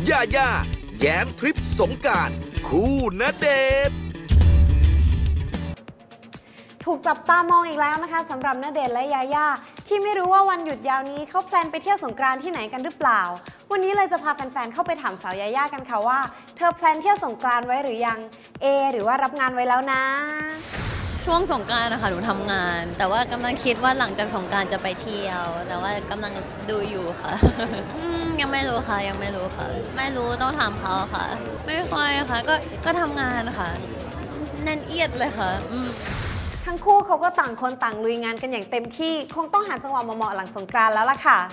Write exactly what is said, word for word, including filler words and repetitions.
ย่าย่าแย้มทริปสงกรานต์คู่ณเดชน์ถูกจับตามองอีกแล้วนะคะสำหรับณเดชน์และยาย่าที่ไม่รู้ว่าวันหยุดยาวนี้เขาแพลนไปเที่ยวสงกรานต์ที่ไหนกันหรือเปล่าวันนี้เลยจะพาแฟนๆเข้าไปถามสาวยาย่ากันค่ะว่าเธอแพลนเที่ยวสงกรานต์ไว้หรือยังเอหรือว่ารับงานไว้แล้วนะช่วงสงกรานต์นะคะหนูทำงานแต่ว่ากำลังคิดว่าหลังจากสงกรานต์จะไปเที่ยวแต่ว่ากำลังดูอยู่ค่ะ ยังไม่รู้ค่ะยังไม่รู้ค่ะไม่รู้ต้องถามเขาค่ะไม่ค่อยค่ะก็ก็ทำงานค่ะแน่นเอียดเลยค่ะทั้งคู่เขาก็ต่างคนต่างลุยงานกันอย่างเต็มที่คงต้องหาจังหวะเหมาะๆหลังสงกรานต์แล้วล่ะค่ะ